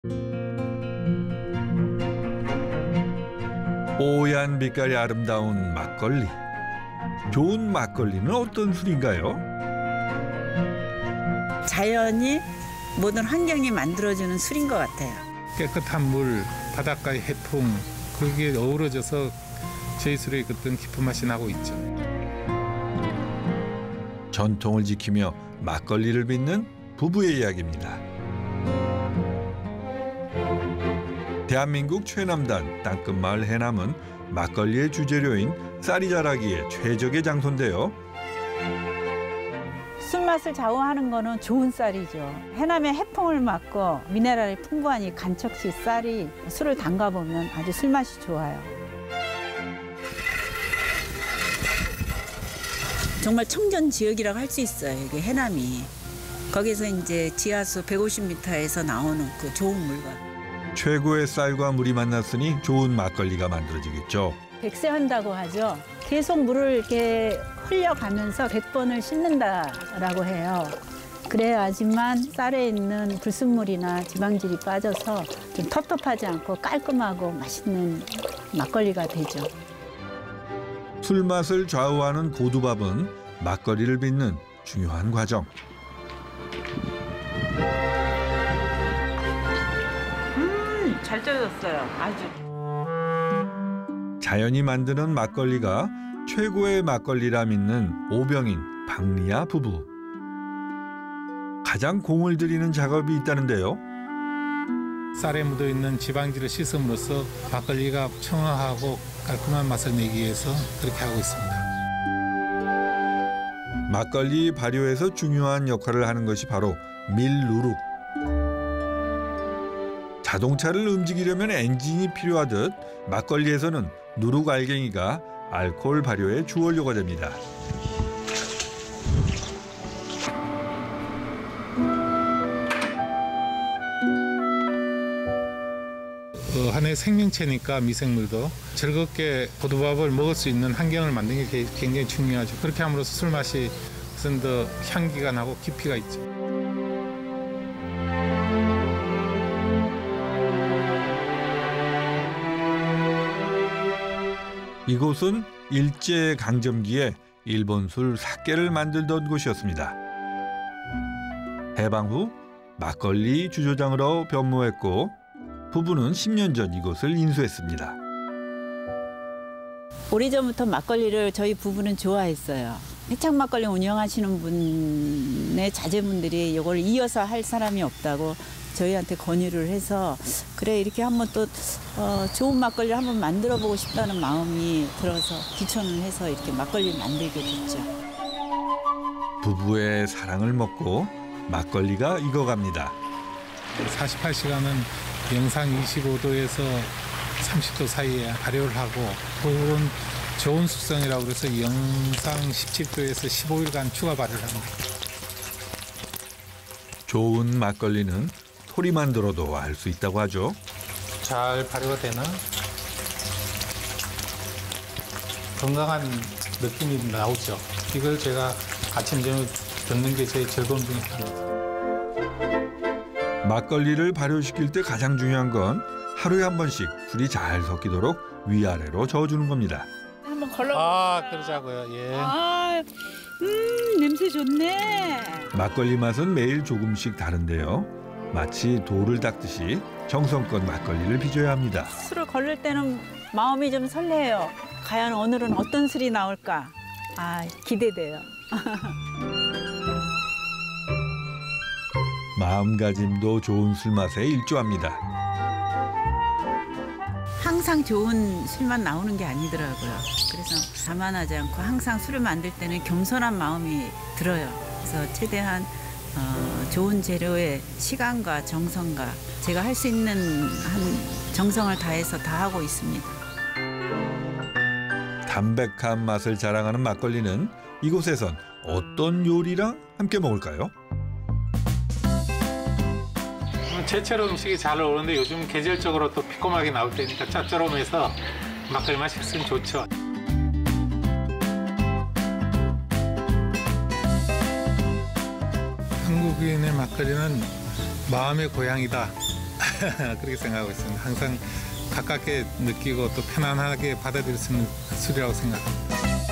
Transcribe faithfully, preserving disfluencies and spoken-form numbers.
뽀얀 빛깔이 아름다운 막걸리. 좋은 막걸리는 어떤 술인가요? 자연이 모든 환경이 만들어주는 술인 것 같아요. 깨끗한 물, 바닷가의 해풍, 그게 어우러져서 저희 술의 어떤 깊은 맛이 나고 있죠. 전통을 지키며 막걸리를 빚는 부부의 이야기입니다. 대한민국 최남단 땅끝마을 해남은 막걸리의 주재료인 쌀이 자라기에 최적의 장소인데요. 술맛을 좌우하는 거는 좋은 쌀이죠. 해남의 해풍을 맞고 미네랄이 풍부하니 간척시 쌀이 술을 담가보면 아주 술맛이 좋아요. 정말 청정 지역이라고 할 수 있어요. 이게 해남이. 거기서 이제 지하수 백오십 미터에서 나오는 그 좋은 물과. 최고의 쌀과 물이 만났으니 좋은 막걸리가 만들어지겠죠. 백세한다고 하죠. 계속 물을 이렇게 흘려가면서 백 번을 씻는다라고 해요. 그래야지만 쌀에 있는 불순물이나 지방질이 빠져서 좀 텁텁하지 않고 깔끔하고 맛있는 막걸리가 되죠. 술맛을 좌우하는 고두밥은 막걸리를 빚는 중요한 과정. 음, 잘 쪄졌어요. 아주. 자연이 만드는 막걸리가 최고의 막걸리라 믿는 오병인, 박리아 부부. 가장 공을 들이는 작업이 있다는데요. 쌀에 묻어있는 지방질을 씻음으로써 막걸리가 청아하고 깔끔한 맛을 내기 위해서 그렇게 하고 있습니다. 막걸리 발효에서 중요한 역할을 하는 것이 바로 밀누룩. 자동차를 움직이려면 엔진이 필요하듯 막걸리에서는 누룩 알갱이가 알코올 발효의 주원료가 됩니다. 그 하나의 생명체니까 미생물도 즐겁게 고두밥을 먹을 수 있는 환경을 만드는 게 굉장히 중요하죠. 그렇게 함으로써 술 맛이 좀 더 향기가 나고 깊이가 있죠. 이곳은 일제강점기에 일본 술 사케를 만들던 곳이었습니다. 해방 후 막걸리 주조장으로 변모했고 부부는 십 년 전 이곳을 인수했습니다. 오래전부터 막걸리를 저희 부부는 좋아했어요. 해창 막걸리 운영하시는 분의 자제분들이 이걸 이어서 할 사람이 없다고 저희한테 권유를 해서 그래 이렇게 한번 또 어, 좋은 막걸리를 한번 만들어 보고 싶다는 마음이 들어서 귀촌을 해서 이렇게 막걸리를 만들게 됐죠. 부부의 사랑을 먹고 막걸리가 익어갑니다. 사십팔 시간은 영상 이십오 도에서 삼십 도 사이에 발효를 하고 혹은 좋은 숙성이라고 해서 영상 십칠 도에서 십오 일간 추가 발효를 합니다. 좋은 막걸리는 소리만 들어도 알 수 있다고 하죠. 잘 발효가 되나? 건강한 느낌이 나오죠. 이걸 제가 아침 저녁 듣는 게 제일 즐거운 중에 하나입니다. 막걸리를 발효시킬 때 가장 중요한 건 하루에 한 번씩 술이 잘 섞이도록 위아래로 저어주는 겁니다. 한번 걸러. 아, 그러자고요. 예. 아, 음 냄새 좋네. 막걸리 맛은 매일 조금씩 다른데요. 마치 돌을 닦듯이 정성껏 막걸리를 빚어야 합니다. 술을 걸릴 때는 마음이 좀 설레요. 과연 오늘은 어떤 술이 나올까? 아, 기대돼요. 마음가짐도 좋은 술 맛에 일조합니다. 항상 좋은 술만 나오는 게 아니더라고요. 그래서 자만하지 않고 항상 술을 만들 때는 겸손한 마음이 들어요. 그래서 최대한 어, 좋은 재료에 시간과 정성과 제가 할 수 있는 한 정성을 다해서 다 하고 있습니다. 담백한 맛을 자랑하는 막걸리는 이곳에선 어떤 요리랑 함께 먹을까요? 제철 음식이 잘 어울리는데 요즘 계절적으로 또 피코하게 나올 때니까 짭조름해서 막걸리 맛이 있으면 좋죠. 한국인의 막걸리는 마음의 고향이다. 그렇게 생각하고 있습니다. 항상 가깝게 느끼고 또 편안하게 받아들일 수 있는 술이라고 생각합니다.